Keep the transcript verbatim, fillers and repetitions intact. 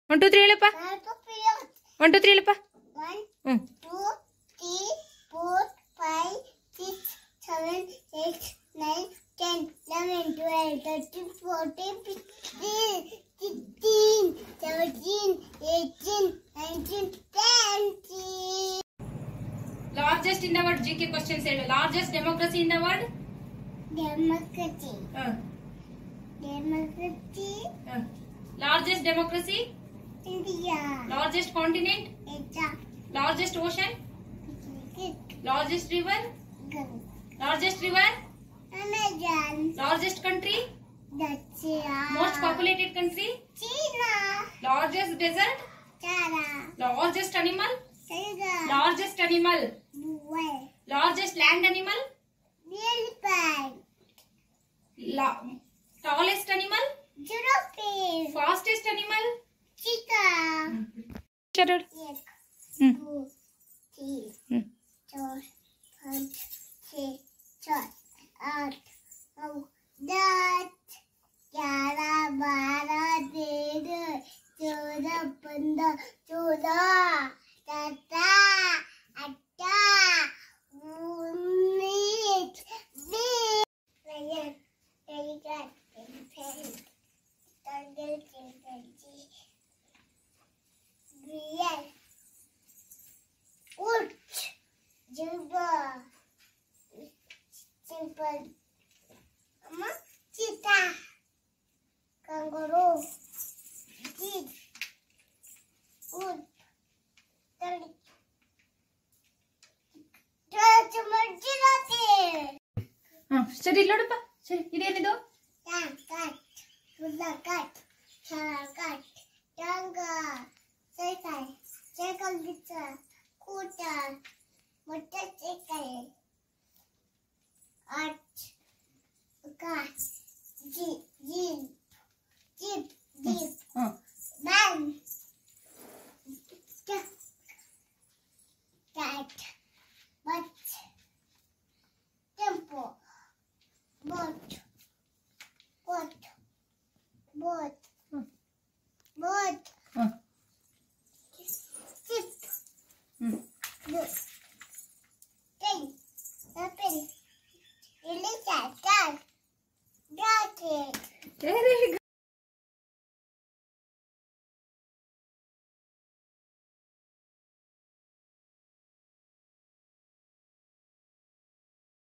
One two three ಹೇಳಪ್ಪ. One two three ಹೇಳಪ್ಪ. One two three four five six seven eight nine ten eleven twelve thirteen fourteen fifteen sixteen seventeen eighteen nineteen twenty. Largest in the world. G K questions ಹೇಳು. Largest democracy in the world. Democracy. Uh. Democracy. Uh. Largest democracy. India. Largest continent. Asia. Largest ocean. Pacific. Largest river. Ganga. Largest river. Amazon. Largest country. Russia. Most populated country. China. Largest desert. China. Largest animal. Tiger. Largest animal. Bull. Largest land animal. Elephant. La tallest animal. Giraffe. Fastest animal. Cheetah. Shattered. Yes. Hmm. Two, three, Hmm. four, five, six, seven, eight, nine, ten, eleven, twelve, thirteen, fourteen, fifteen, sixteen, simple. Amma, cheetah, kangaroo, deer, wolf, turtle, ಹಾ ಸರಿ ನೋಡಪ್ಪ. ಸರಿ ಇದೇನಿದು? cat, bull cat, cat, tiger, cycle, cycle pizza, scooter.